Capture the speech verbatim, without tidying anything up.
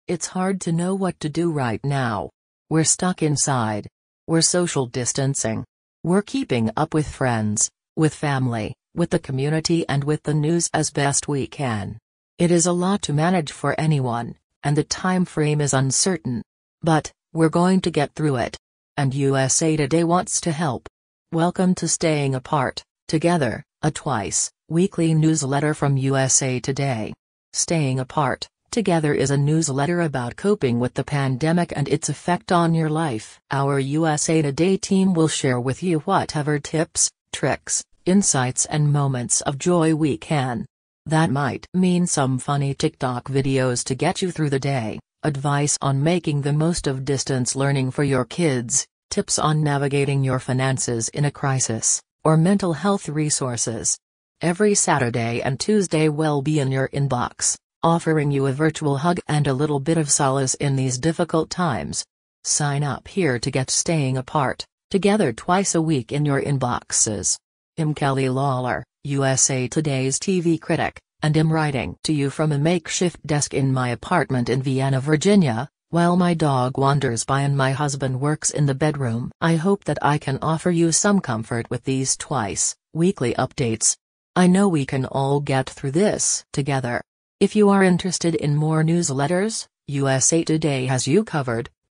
It's hard to know what to do right now. We're stuck inside. We're social distancing. We're keeping up with friends, with family, with the community and with the news as best we can. It is a lot to manage for anyone, and the time frame is uncertain. But, we're going to get through it. And U S A Today wants to help. Welcome to Staying Apart, Together, a twice-weekly newsletter from U S A Today. Staying Apart, Together is a newsletter about coping with the pandemic and its effect on your life. Our U S A Today team will share with you whatever tips, tricks, insights and moments of joy we can. That might mean some funny TikTok videos to get you through the day, advice on making the most of distance learning for your kids, tips on navigating your finances in a crisis, or mental health resources. Every Saturday and Tuesday will be in your inbox, offering you a virtual hug and a little bit of solace in these difficult times. Sign up here to get Staying Apart, Together twice a week in your inboxes. I'm Kelly Lawler, U S A Today's T V critic, and I'm writing to you from a makeshift desk in my apartment in Vienna, Virginia, while my dog wanders by and my husband works in the bedroom. I hope that I can offer you some comfort with these twice-weekly updates. I know we can all get through this together. If you are interested in more newsletters, U S A Today has you covered.